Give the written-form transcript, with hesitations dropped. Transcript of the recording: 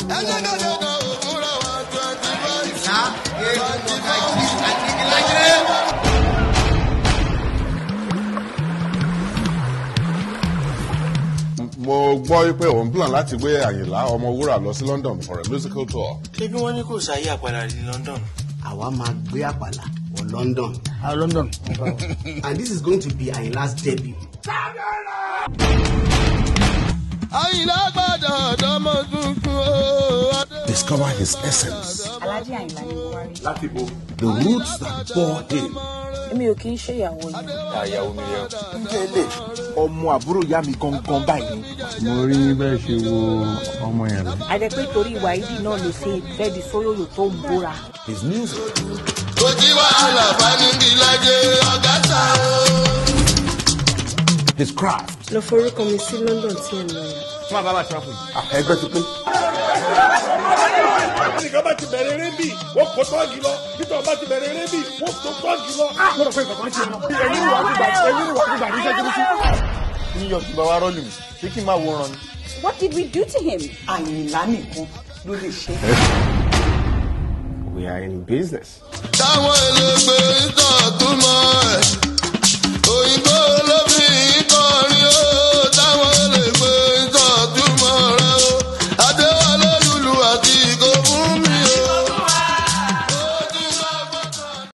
Mo gbọ́ wípé òun plan láti gbé Àyìnlá Ọmọwúrà lọ sí London for a musical tour. Ṣé bí wọ́n ní kò sáyé Àpàlà ní London? Àwa máa gbé Àpàlà wọ London. London. And this is going to be Àyìnlá's debut. Discover his essence. Alhaji Àyìnlá ni mo wá rí. The roots that bore him. Èmi ò kì í ṣe ìyàwó yín. Ìyàwó mi yẹn. Ǹjẹ́ ọmọ àbúrò ìyá mi gangan báyìí. Mo rí bẹ́ẹ̀ ṣe wo ọmọ yẹn lọ. Àdẹ pé torí ìwà ìdí náà ló ṣe fẹ́ di sóyòyò tó ń bóra. His music. His craft. Lọ forúkọ mi sí London tí ẹ̀ ń lọ yẹn. Fún àbábà tí wọ́n fún yìí. Ẹgbẹ́ ti pé. Nìkan bá ti bẹ̀rẹ̀ eré bì, wọ́n kó tọ́ọ̀gì lọ. Nítorí bá ti bẹ̀rẹ̀ eré bì, wọ́n kó tọ́ọ̀gì lọ. Mo rò pé nǹkan ṣe lọ. Ẹ̀yin ìwà àgbà ní iṣẹ́ kiri sí. Níyọ̀ tí bá wa rọ́ọ̀lù mi, ṣé kí n máa wòran ni? What did we do to him? Àyìnlá nìkan ló lè ṣe. We are in business. Táwọn ẹlẹgbẹ́ ìtàn tó mọ̀ ẹ́.